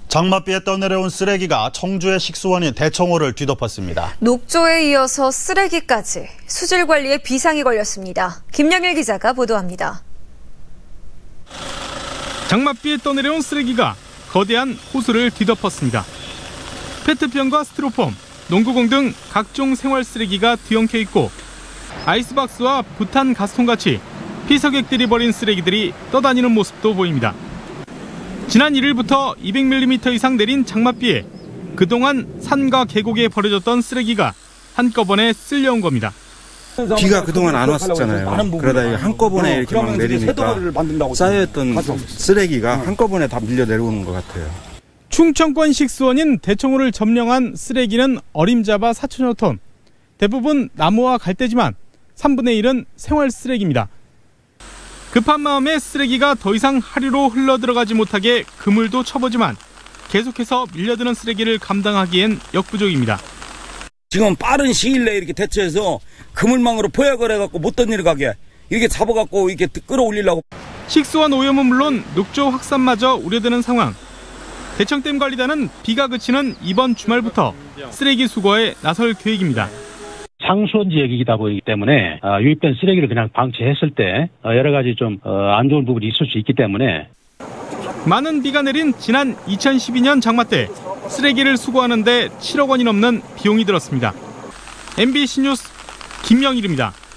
장맛비에 떠내려온 쓰레기가 청주의 식수원인 대청호를 뒤덮었습니다. 녹조에 이어서 쓰레기까지 수질 관리에 비상이 걸렸습니다. 김영일 기자가 보도합니다. 장맛비에 떠내려온 쓰레기가 거대한 호수를 뒤덮었습니다. 페트병과 스티로폼, 농구공 등 각종 생활 쓰레기가 뒤엉켜 있고 아이스박스와 부탄 가스통같이 피서객들이 버린 쓰레기들이 떠다니는 모습도 보입니다. 지난 1일부터 200mm 이상 내린 장맛비에 그동안 산과 계곡에 버려졌던 쓰레기가 한꺼번에 쓸려온 겁니다. 비가 그동안 안 왔었잖아요. 그러다 한꺼번에 이렇게 막 내리니까 쌓여있던 쓰레기가 한꺼번에 다 밀려 내려오는 것 같아요. 충청권 식수원인 대청호를 점령한 쓰레기는 어림잡아 4천여 톤. 대부분 나무와 갈대지만 3분의 1은 생활 쓰레기입니다. 급한 마음에 쓰레기가 더 이상 하류로 흘러들어가지 못하게 그물도 쳐보지만 계속해서 밀려드는 쓰레기를 감당하기엔 역부족입니다. 지금 빠른 시일 내에 이렇게 대처해서 그물망으로 포획을 해갖고 못 던지게 이렇게 잡아갖고 이렇게 끌어올리려고. 식수원 오염은 물론 녹조 확산마저 우려되는 상황. 대청댐 관리단은 비가 그치는 이번 주말부터 쓰레기 수거에 나설 계획입니다. 상수원 지역이다 보이기 때문에 유입된 쓰레기를 그냥 방치했을 때 여러 가지 좀 안 좋은 부분이 있을 수 있기 때문에. 많은 비가 내린 지난 2012년 장마 때 쓰레기를 수거하는데 7억 원이 넘는 비용이 들었습니다. MBC 뉴스 김영일입니다.